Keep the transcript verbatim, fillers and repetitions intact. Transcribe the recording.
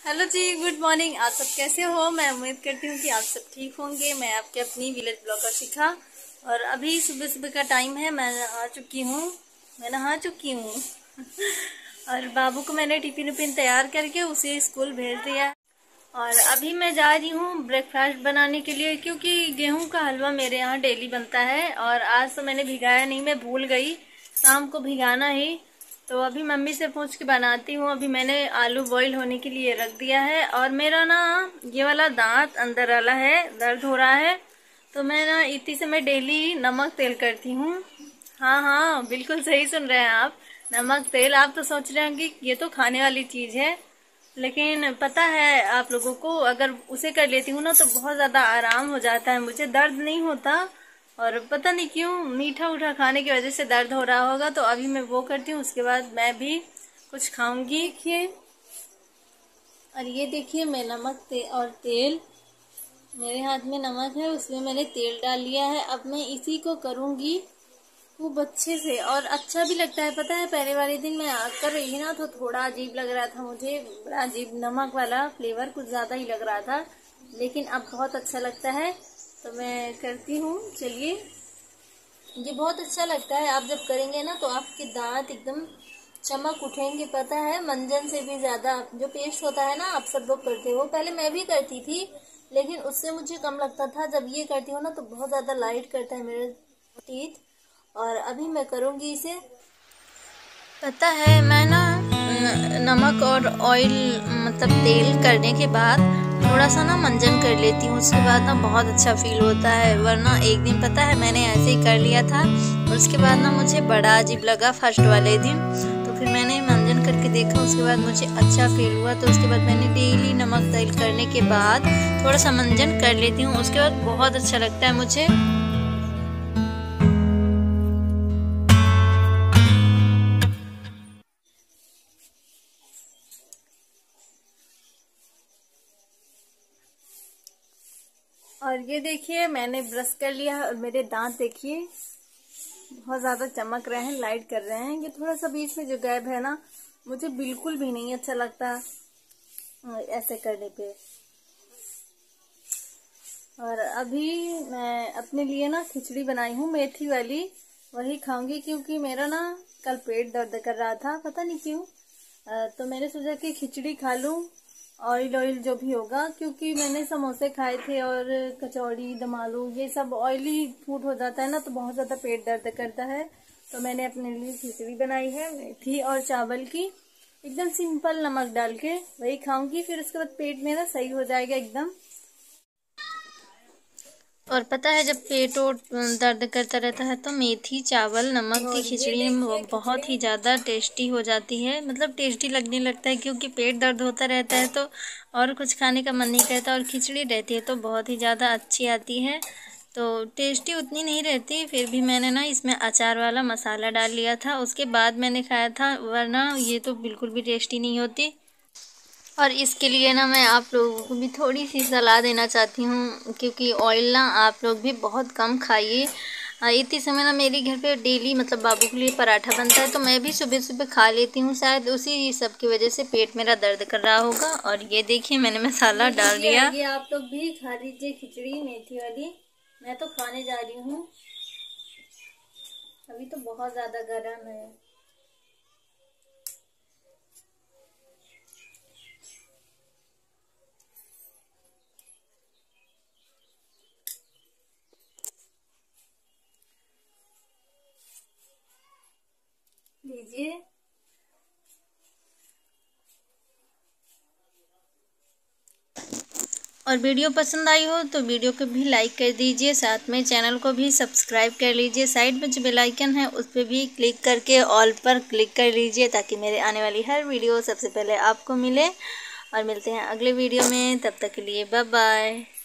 Hello जी, good morning. आप सब कैसे हो? मैं उम्मीद करती हूँ कि आप सब ठीक होंगे। मैं आपके अपनी विलेज ब्लॉगर शिखा, और अभी सुबह सुबह का टाइम है। मैं नहा चुकी हूँ मैं नहा चुकी हूँ और बाबू को मैंने टिफिन उपिन तैयार करके उसे स्कूल भेज दिया। और अभी मैं जा रही हूँ ब्रेकफास्ट बनाने के लिए, क्योंकि गेहूं का हलवा मेरे यहाँ डेली बनता है। और आज तो मैंने भिगाया नहीं, मैं भूल गई, शाम को भिगाना ही। तो अभी मम्मी से पूछ के बनाती हूँ। अभी मैंने आलू बॉईल होने के लिए रख दिया है। और मेरा ना ये वाला दांत अंदर वाला है, दर्द हो रहा है, तो मैं ना इतनी से मैं डेली नमक तेल करती हूँ। हाँ हाँ, बिल्कुल सही सुन रहे हैं आप, नमक तेल। आप तो सोच रहे हैं कि ये तो खाने वाली चीज़ है, लेकिन पता है आप लोगों को, अगर उसे कर लेती हूँ ना तो बहुत ज़्यादा आराम हो जाता है, मुझे दर्द नहीं होता। और पता नहीं क्यों, मीठा उठा खाने की वजह से दर्द हो रहा होगा। तो अभी मैं वो करती हूँ, उसके बाद मैं भी कुछ खाऊंगी। देखिए, और ये देखिए, मैं नमक ते और तेल, मेरे हाथ में नमक है, उसमें मैंने तेल डाल लिया है। अब मैं इसी को करूँगी खूब अच्छे से, और अच्छा भी लगता है। पता है, पहले वाले दिन मैं कर रही थी ना तो थोड़ा अजीब लग रहा था मुझे, बड़ा अजीब नमक वाला फ्लेवर कुछ ज़्यादा ही लग रहा था, लेकिन अब बहुत अच्छा लगता है। तो मैं करती हूँ, चलिए। ये बहुत अच्छा लगता है, आप जब करेंगे ना तो आपके दांत एकदम चमक उठेंगे। पता है, मंजन से भी ज्यादा जो पेस्ट होता है ना, आप सब लोग करते हो, पहले मैं भी करती थी, लेकिन उससे मुझे कम लगता था। जब ये करती हूँ ना तो बहुत ज्यादा लाइट करता है मेरे टीथ। और अभी मैं करूँगी इसे। पता है, मैं ना नमक और ऑयल मतलब तेल करने के बाद थोड़ा सा ना मंजन कर लेती हूँ, उसके बाद ना बहुत अच्छा फील होता है। वरना एक दिन पता है मैंने ऐसे ही कर लिया था, और उसके बाद ना मुझे बड़ा अजीब लगा फर्स्ट वाले दिन। तो फिर मैंने मंजन करके देखा, उसके बाद मुझे अच्छा फील हुआ। तो उसके बाद मैंने डेली नमक तेल करने के बाद थोड़ा सा मंजन कर लेती हूँ, उसके बाद बहुत अच्छा लगता है मुझे। और ये देखिए, मैंने ब्रश कर लिया है, और मेरे दांत देखिए बहुत ज़्यादा चमक रहे हैं, लाइट कर रहे हैं। ये थोड़ा सा बीच में जो गैप है ना, मुझे बिल्कुल भी नहीं अच्छा लगता ऐसे करने पे। और अभी मैं अपने लिए ना खिचड़ी बनाई हूँ मेथी वाली, वही खाऊंगी, क्योंकि मेरा ना कल पेट दर्द कर रहा था, पता नहीं क्यों। तो मैंने सोचा कि खिचड़ी खा लूँ, ऑयल ऑयल जो भी होगा, क्योंकि मैंने समोसे खाए थे और कचौड़ी दम आलू, ये सब ऑयली फूड हो जाता है ना, तो बहुत ज़्यादा पेट दर्द करता है। तो मैंने अपने लिए खिचड़ी बनाई है मेथी और चावल की, एकदम सिंपल नमक डाल के, वही खाऊंगी। फिर उसके बाद पेट मेरा सही हो जाएगा एकदम। और पता है, जब पेट दर्द करता रहता है तो मेथी चावल नमक की खिचड़ी बहुत ही ज़्यादा टेस्टी हो जाती है, मतलब टेस्टी लगने लगता है, क्योंकि पेट दर्द होता रहता है तो और कुछ खाने का मन नहीं करता, और खिचड़ी रहती है तो बहुत ही ज़्यादा अच्छी आती है। तो टेस्टी उतनी नहीं रहती, फिर भी मैंने ना इसमें अचार वाला मसाला डाल लिया था, उसके बाद मैंने खाया था, वरना ये तो बिल्कुल भी टेस्टी नहीं होती। और इसके लिए ना मैं आप लोगों को भी थोड़ी सी सलाह देना चाहती हूँ, क्योंकि ऑयल ना आप लोग भी बहुत कम खाइए। इतनी समय ना मेरे घर पे डेली मतलब बाबू के लिए पराठा बनता है, तो मैं भी सुबह सुबह खा लेती हूँ, शायद उसी सब की वजह से पेट मेरा दर्द कर रहा होगा। और ये देखिए, मैंने मसाला डाल दिया। ये आप लोग भी खा लीजिए खिचड़ी मेथी वाली, मैं तो खाने जा रही हूँ। अभी तो बहुत ज़्यादा गर्म है। लीजिए। और वीडियो पसंद आई हो तो वीडियो को भी लाइक कर दीजिए, साथ में चैनल को भी सब्सक्राइब कर लीजिए। साइड में जो बेल आइकन है उस पर भी क्लिक करके ऑल पर क्लिक कर लीजिए, ताकि मेरे आने वाली हर वीडियो सबसे पहले आपको मिले। और मिलते हैं अगले वीडियो में, तब तक के लिए बाय बाय।